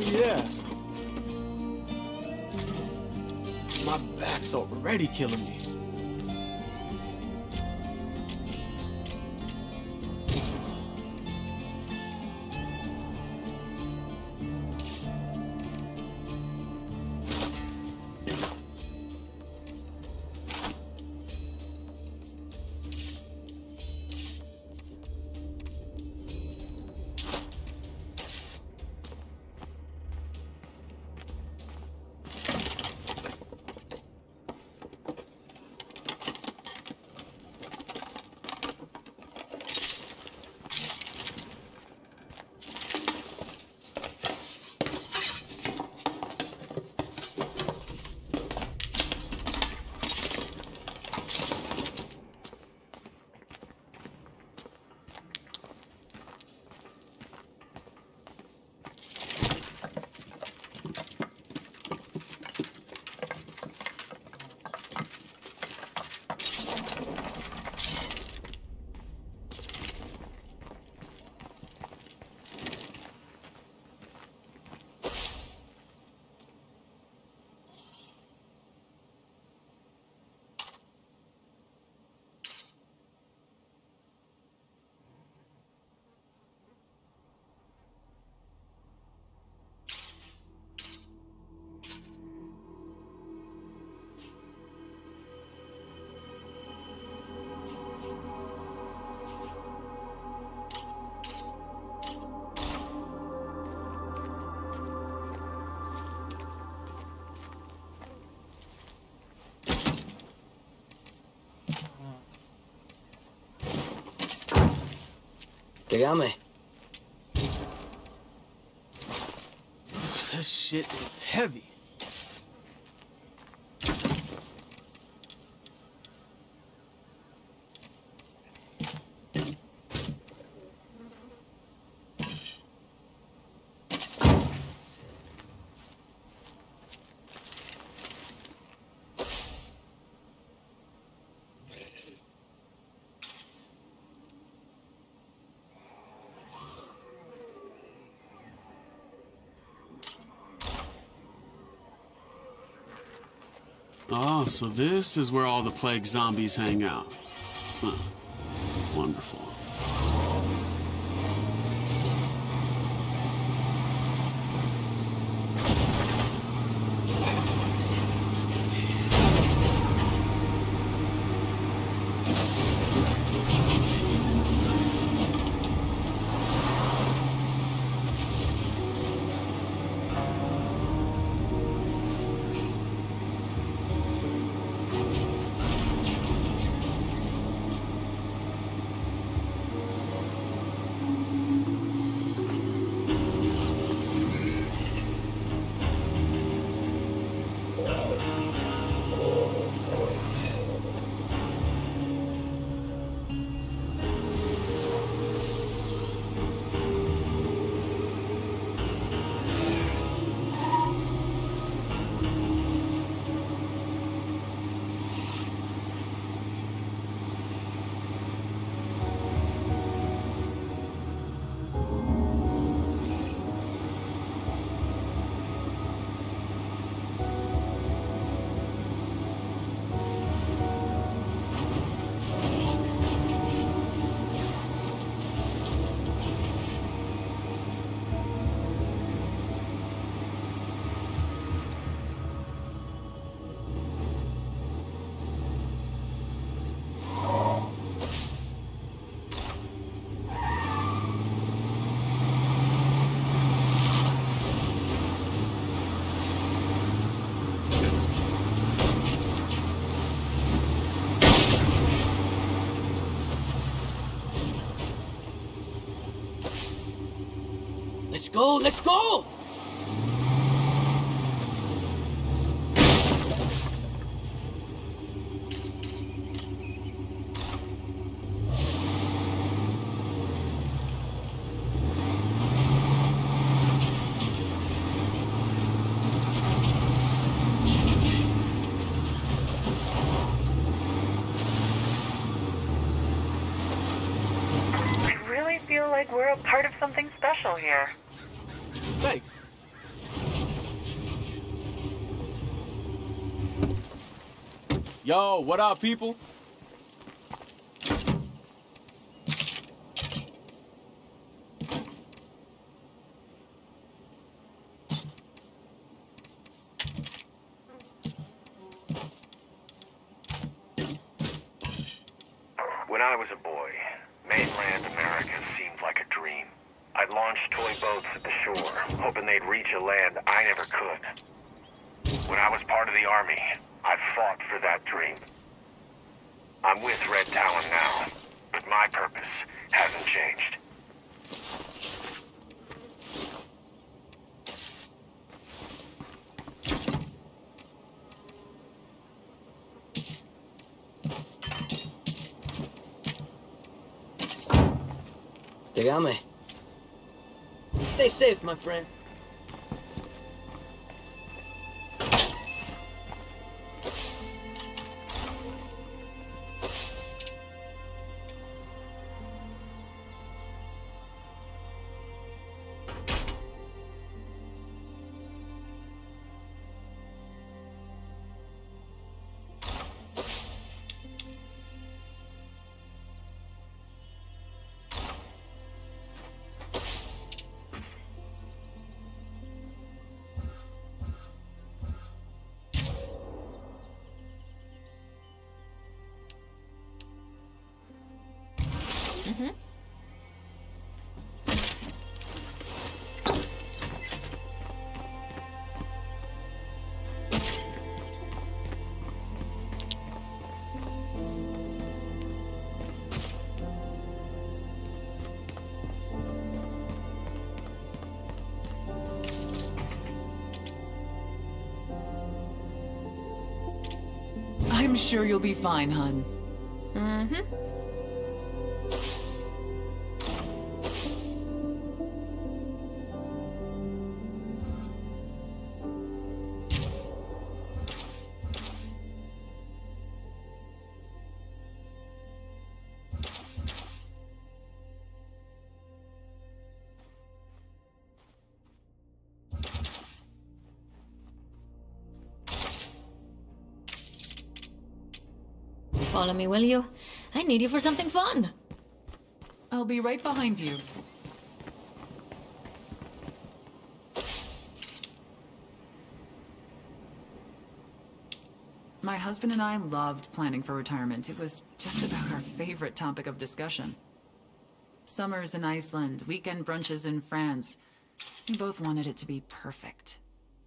Yeah. My back's already killing me. Dígame. This shit is heavy. Oh, so this is where all the plague zombies hang out. Huh. Wonderful. Let's go, let's go! I really feel like we're a part of something special here. Thanks. Yo, what up, people? When I was a boy, mainland America seemed like a dream. I'd launch toy boats at the shore, hoping they'd reach a land I never could. When I was part of the army, I fought for that dream. I'm with Red Talon now, but my purpose hasn't changed. Dígame. Stay safe, my friend. I'm sure you'll be fine, hun. Mm-hmm. Follow me, will you? I need you for something fun. I'll be right behind you. My husband and I loved planning for retirement. It was just about our favorite topic of discussion. Summers in Iceland, weekend brunches in France. We both wanted it to be perfect.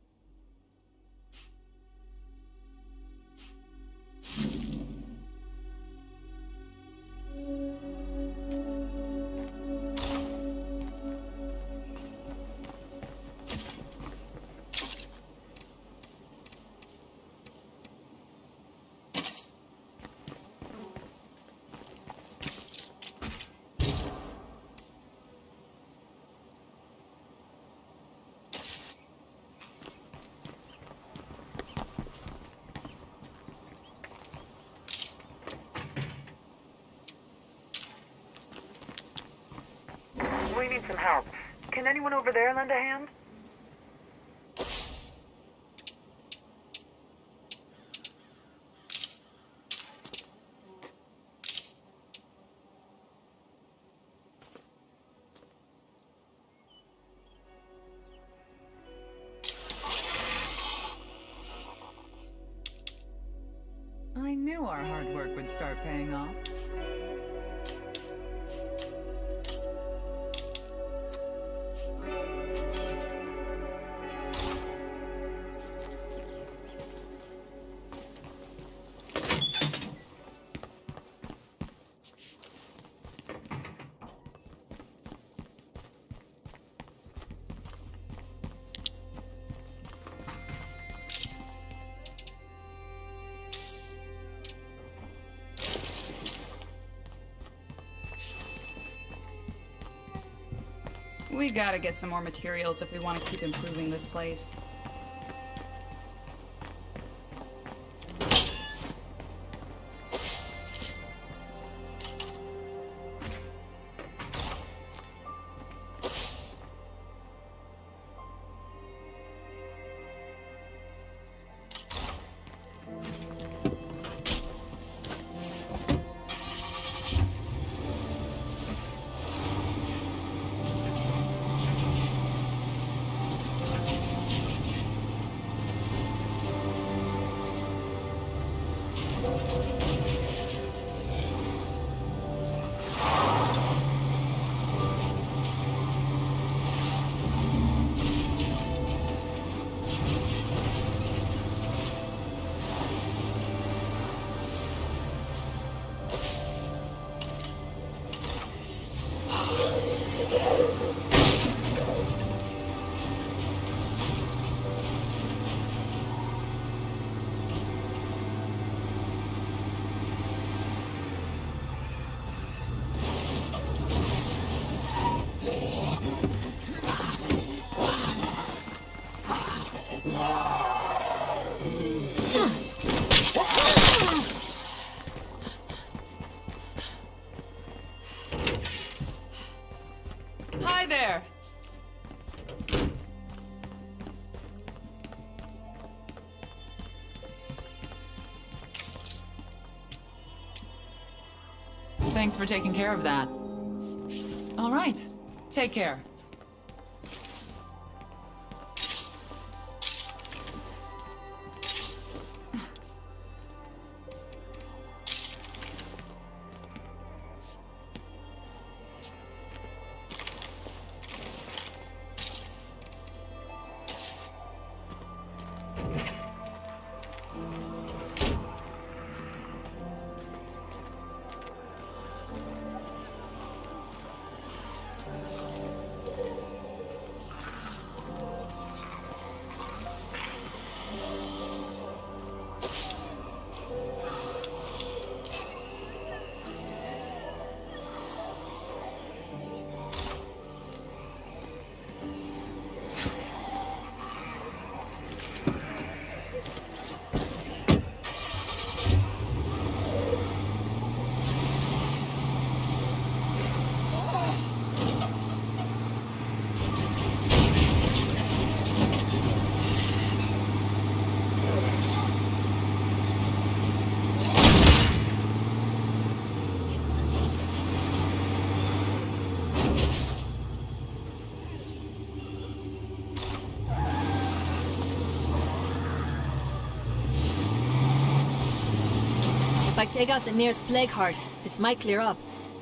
We need some help. Can anyone over there lend a hand? I knew our hard work would start paying off. We gotta get some more materials if we want to keep improving this place. Hi there! Thanks for taking care of that. All right. Take care. If I take out the nearest plague heart, this might clear up.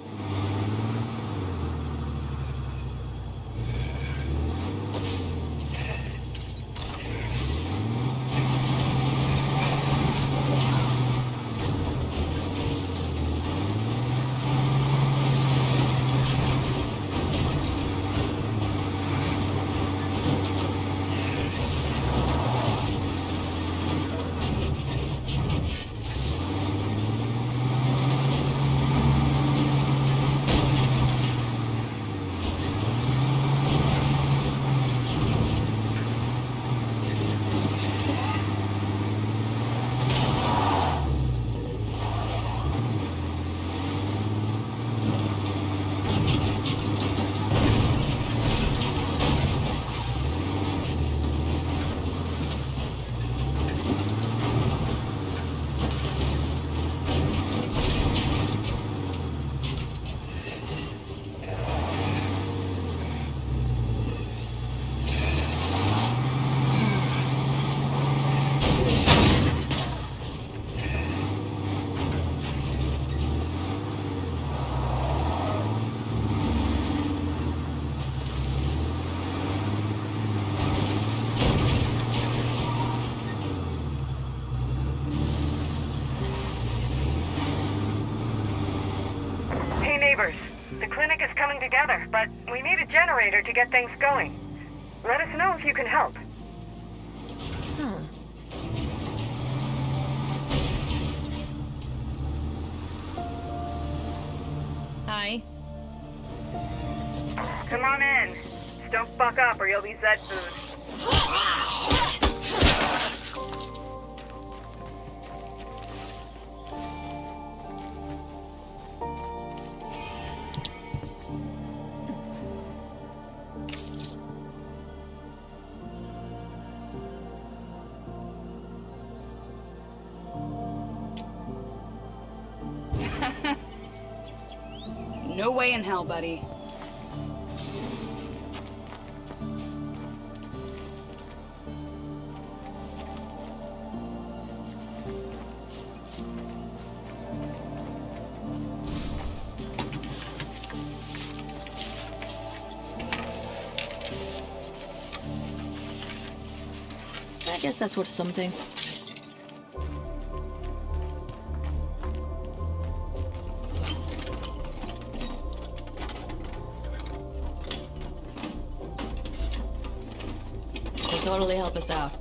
The clinic is coming together, but we need a generator to get things going. Let us know if you can help. Hi. Come on in. Just don't fuck up or you'll be Zed food. No way in hell, buddy. guess that's worth something. They'll totally help us out.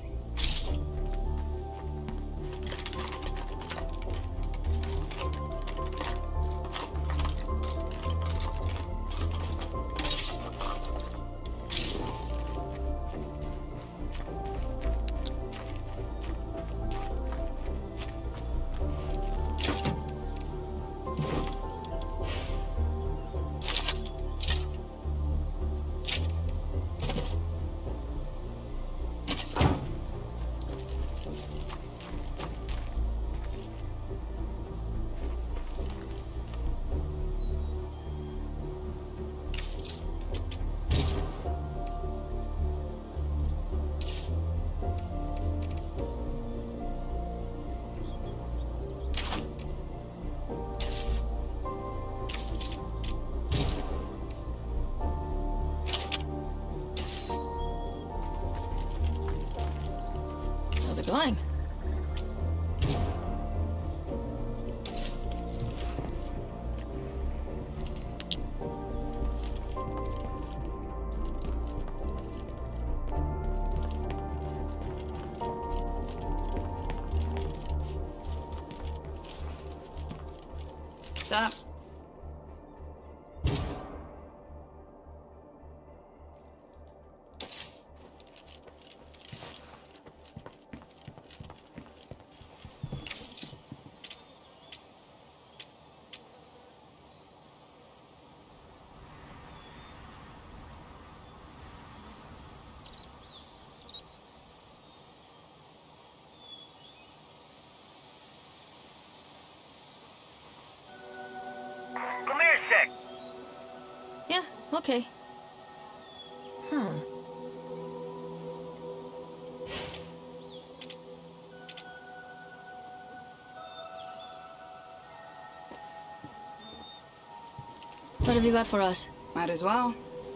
How's it going? What's up? Come here a sec. Yeah, okay. Huh. What have you got for us? Might as well.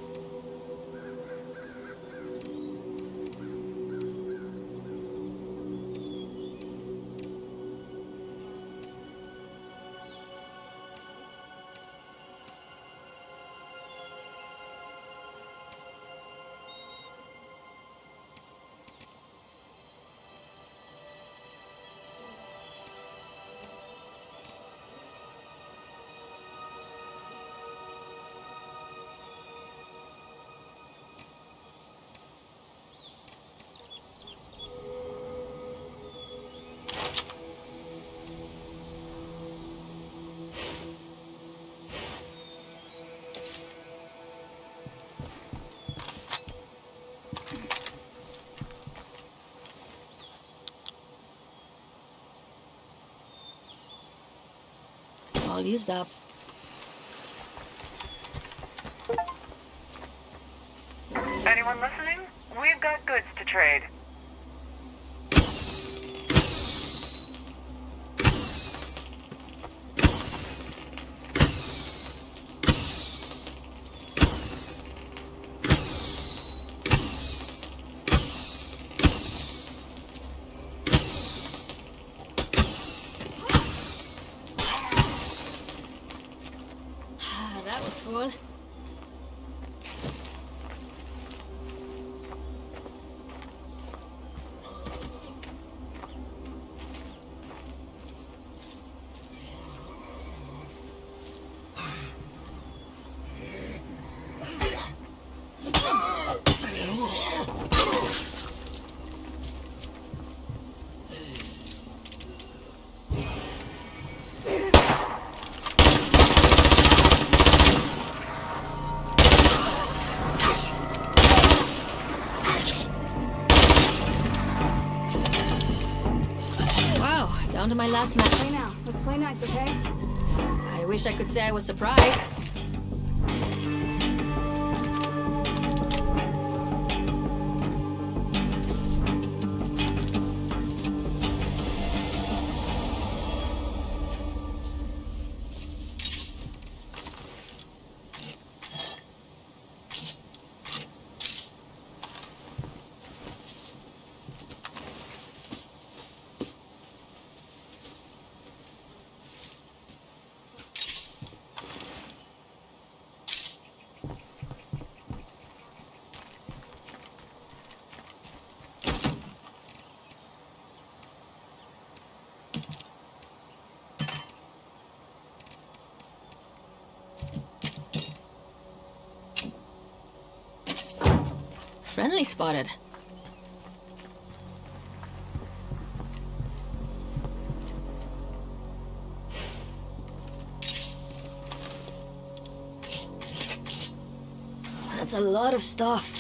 All used up. Anyone listening? We've got goods to trade. That was cool. Down to my last match. Play now. Let's play nice, okay? I wish I could say I was surprised. Friendly spotted. That's a lot of stuff.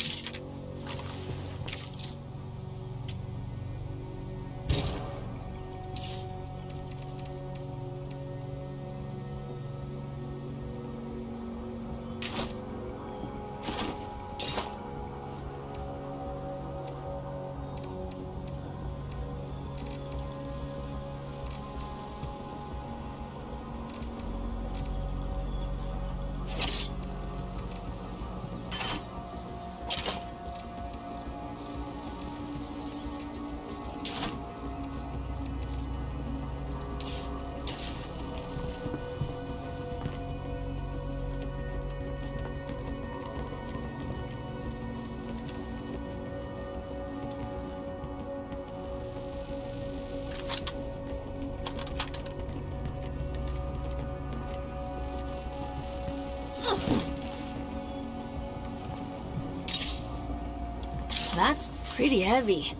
That's pretty heavy.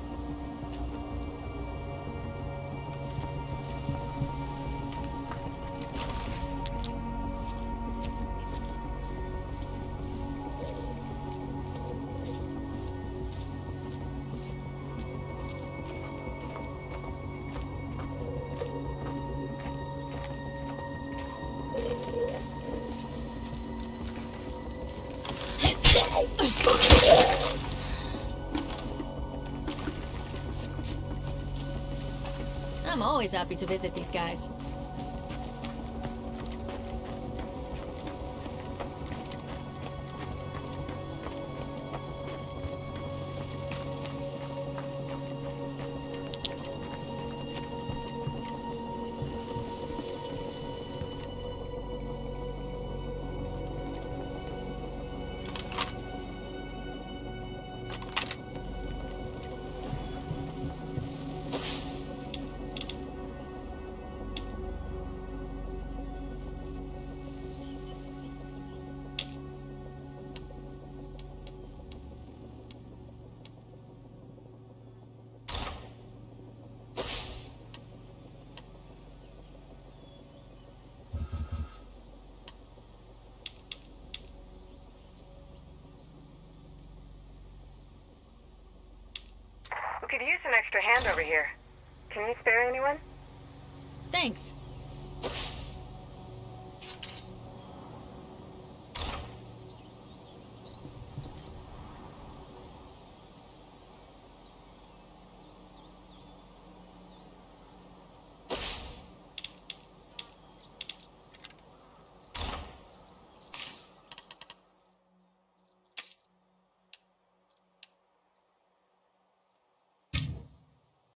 I'm always happy to visit these guys. We could use an extra hand over here. Can you spare anyone? Thanks.